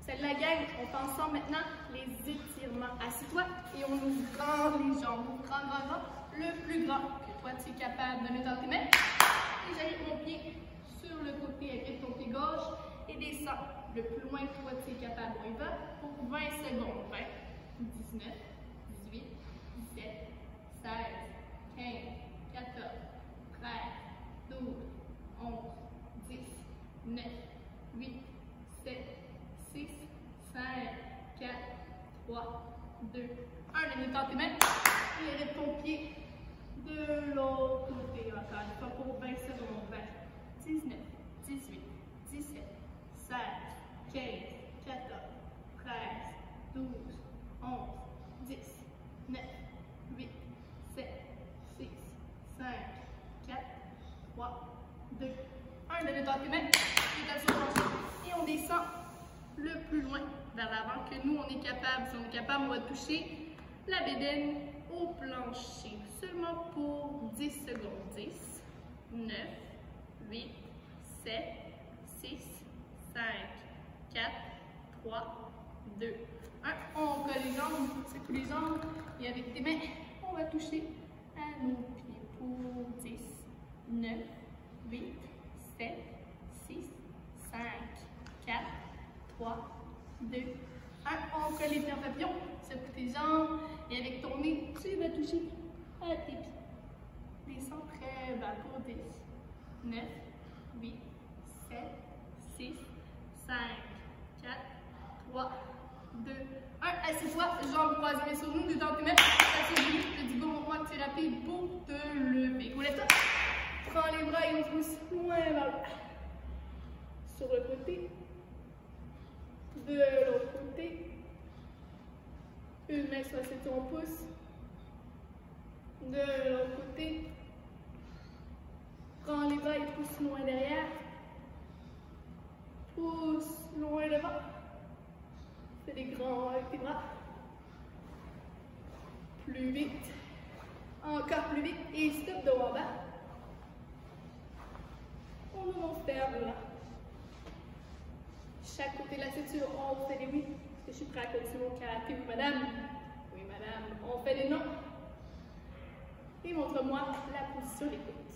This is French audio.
Salut la gang, on fait ensemble maintenant les étirements. Assis-toi et on ouvre grand les jambes. Grand, le plus grand que toi tu es capable de mettre dans tes mains. Et j'arrive mon pied sur le côté avec ton pied gauche et descends le plus loin que toi tu es capable. On y va pour 20 secondes. 20, 19, 18, 17, 16, 15, 14, 13, 12, 11, 10, 9, 8, 7, 6, 5, 4, 3, 2, 1. La minute dans tes mains. Et arrête ton pied de l'autre côté. Encore une fois pour 20 secondes. 20, 19, 18, 17, 16, 15, 14, 13, 12, 11, 10, 9, 8, 7, 6, 5, 4, 3, 2, 1. La minute dans tes mains. Et on descend le plus loin vers l'avant que nous, on est capable. Si on est capable, on va toucher la bédaine au plancher. Seulement pour 10 secondes. 10, 9, 8, 7, 6, 5, 4, 3, 2, 1. On colle les jambes, secoue les jambes. Et avec tes mains, on va toucher à nos pieds pour 10, 9, 8, 7, 6, 5, 4, 3, 2, 1. On colle les pieds en papillon, secoue tes jambes et avec ton nez, tu vas toucher à tes pieds. Descends très bas pour 10, 9, 8, 7, 6, 5, 4, 3, 2, 1. Assieds-toi, jambes croisées sur nous, dans tes mains. Assieds-toi, je te dis go, montre-moi que tu es rapide pour te lever. Lève-toi. Prends les bras et on pousse loin vers le bas. Sur le côté. De l'autre côté. Une main sur ton pouce. De l'autre côté. Prends les bras et pousse loin derrière. Pousse loin devant. Fais des grands avec tes bras. Plus vite. Encore plus vite. Et stop de en bas. On ferme là. Chaque côté de la ceinture, on fait des oui. Est-ce que je suis prêt à continuer mon karaté? Oui, madame. Oui, madame. On fait des non. Et montre-moi la position des coudes.